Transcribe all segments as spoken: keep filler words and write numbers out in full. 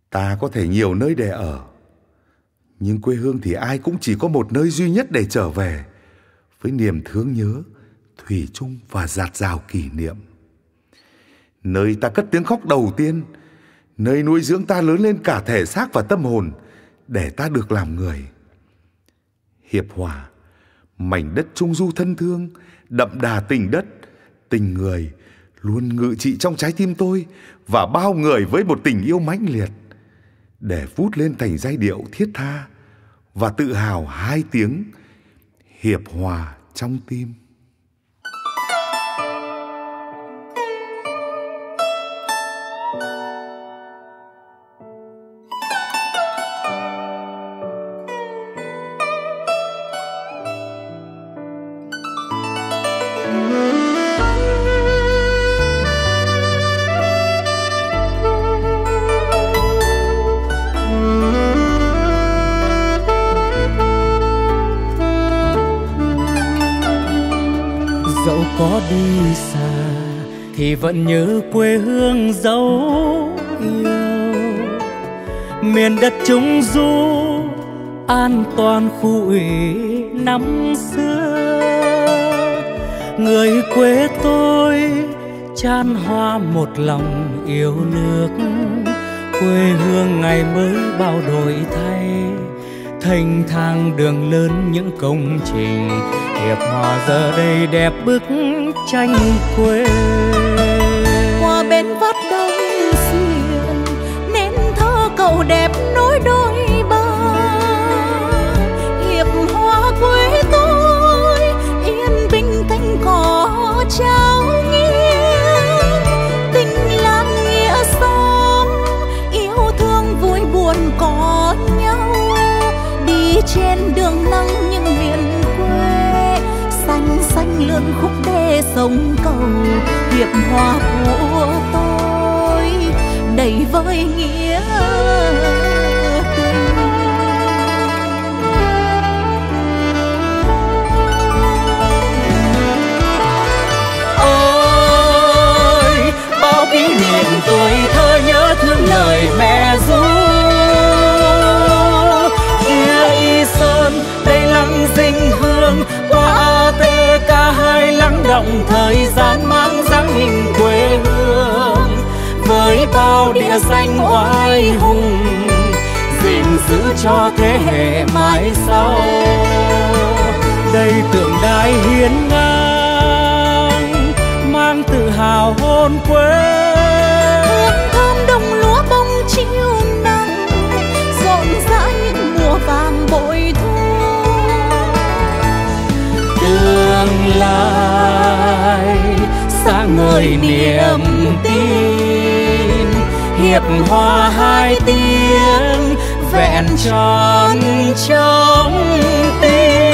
Ta có thể nhiều nơi để ở, nhưng quê hương thì ai cũng chỉ có một nơi duy nhất để trở về, với niềm thương nhớ, thủy chung và dạt dào kỷ niệm. Nơi ta cất tiếng khóc đầu tiên, nơi nuôi dưỡng ta lớn lên cả thể xác và tâm hồn, để ta được làm người. Hiệp Hòa, mảnh đất trung du thân thương, đậm đà tình đất, tình người, luôn ngự trị trong trái tim tôi và bao người với một tình yêu mãnh liệt, để vút lên thành giai điệu thiết tha và tự hào hai tiếng Hiệp Hòa trong tim. Dẫu có đi xa thì vẫn nhớ quê hương dấu yêu, miền đất trung du an toàn khu ủy năm xưa. Người quê tôi chan hoa một lòng yêu nước, quê hương ngày mới bao đổi thay, thênh thang đường lớn những công trình. Hiệp Hòa giờ đây đẹp bức tranh quê. Qua bên vắt đông xuyên nên thơ cầu đẹp nối đôi bờ. Hiệp Hòa quê tôi yên bình cánh cỏ trao nghiêng, tình làng nghĩa xóm yêu thương vui buồn có nhau. Đi trên đường nắng những miền xanh xanh lượn khúc đê sông cầu. Hiệp Hòa của tôi đầy vơi nghĩa tình. Ôi bao kỷ niệm tuổi thơ nhớ thương lời mẹ ru. Kia Y Sơn đây lăng Dinh Hương, qua a tê ca hai lắng động thời gian mang dáng hình quê hương. Với bao địa danh oai hùng gìn giữ cho thế hệ mai sau. Đây tượng đài hiên ngang mang tự hào hồn quê. Hương thơm đồng lúa bông chiều nắng rộn rã những mùa vàng bội thu. Tương lai sáng ngời niềm tin, Hiệp Hòa hai tiếng vẹn tròn trong tim.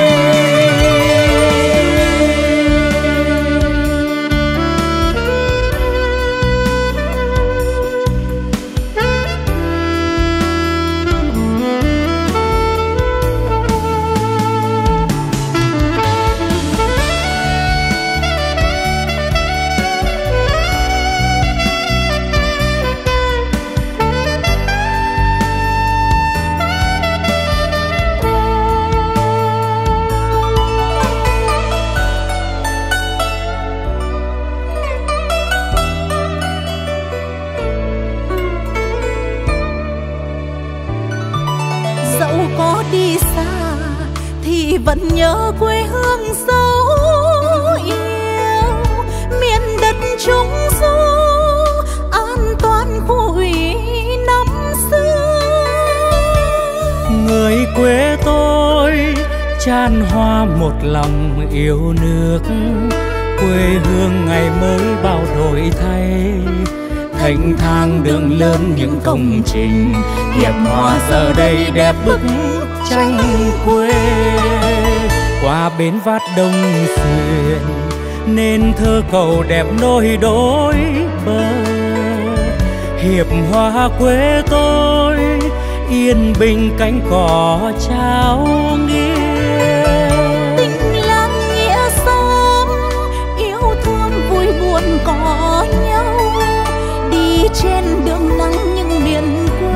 Vẫn nhớ quê hương dấu yêu, miền đất trung du an toàn khu ủy năm xưa. Người quê tôi chan hoa một lòng yêu nước, quê hương ngày mới bao đổi thay, thênh thang đường lớn những công trình. Hiệp Hòa giờ đây đẹp bức tranh quê. Qua bến vát đông xuyên nên thơ cầu đẹp nối đôi bờ. Hiệp Hòa quê tôi yên bình cánh cỏ trao nghiêng. Tình làng nghĩa xóm yêu thương vui buồn có nhau. Đi trên đường nắng những miền quê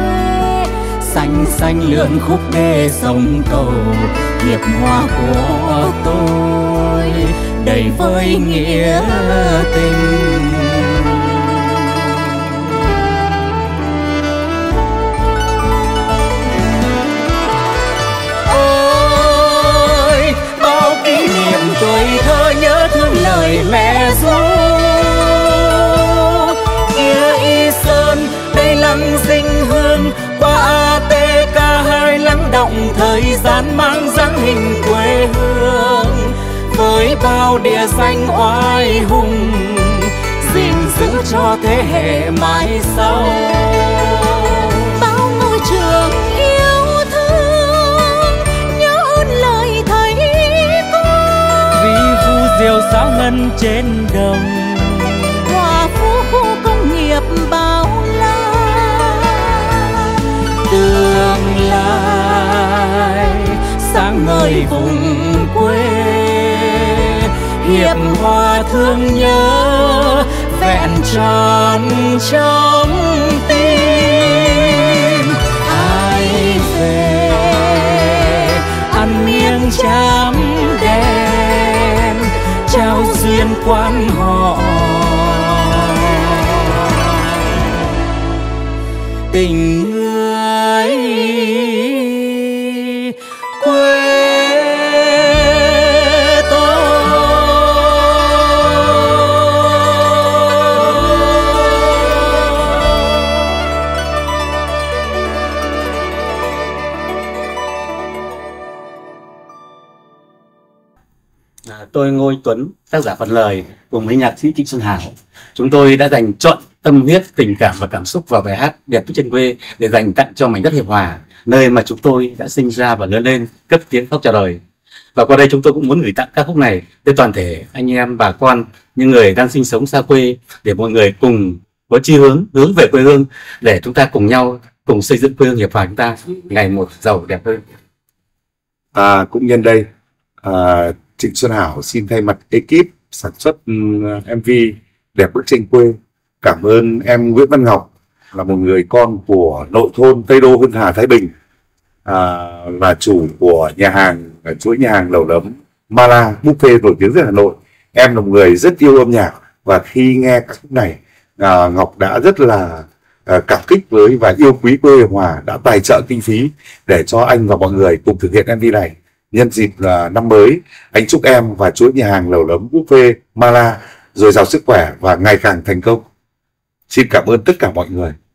xanh lượn khúc đê sông cầu, hiệp hoa của tôi đầy với nghĩa tình. Ôi bao kỷ niệm tuổi thơ nhớ thương lời mẹ ru, kia Y Sơn đây lăng Dinh Hương, qua a tê ca hai lắng động thời gian mang dáng hình quê hương, với bao địa danh oai hùng gìn giữ cho thế hệ mai sau. Bao ngôi trường yêu thương nhớ ơn lời thầy cô, vì vu diều sao ngân trên đồng, Hòa Phú khu công nghiệp bao la. tương lai sáng ngời vùng quê, hiệp hòa thương nhớ vẹn tròn trong tim. Ai về ăn miếng chám đen, trao duyên quan họ, tình người quê tôi. À, tôi Ngô Tuấn, tác giả phần lời cùng với nhạc sĩ Trịnh Xuân Hảo. Chúng tôi đã dành trọn tâm huyết, tình cảm và cảm xúc vào bài hát Đẹp Với Chân Quê để dành tặng cho mảnh đất Hiệp Hòa, nơi mà chúng tôi đã sinh ra và lớn lên, cất tiếng khóc chào đời. Và qua đây chúng tôi cũng muốn gửi tặng ca khúc này tới toàn thể anh em, bà con, những người đang sinh sống xa quê, để mọi người cùng có chí hướng hướng về quê hương, để chúng ta cùng nhau cùng xây dựng quê hương Hiệp Hòa chúng ta ngày một giàu đẹp hơn. À, cũng nhân đây, à, Trịnh Xuân Hảo xin thay mặt ekip sản xuất um, em vê Đẹp Bức Tranh Quê cảm ơn em Nguyễn Văn Ngọc, là một người con của nội thôn Tây Đô, Hưng Hà, Thái Bình, à, là chủ của nhà hàng, chuỗi nhà hàng lẩu nấm Mala Buffet nổi tiếng ở Hà Nội. Em là một người rất yêu âm nhạc, và khi nghe các khúc này, à, Ngọc đã rất là à, cảm kích với và yêu quý quê Hiệp Hòa, đã tài trợ kinh phí để cho anh và mọi người cùng thực hiện em vê này. Nhân dịp là năm mới, anh chúc em và chuỗi nhà hàng lẩu nấm Buffet Mala dồi dào sức khỏe và ngày càng thành công. Xin cảm ơn tất cả mọi người.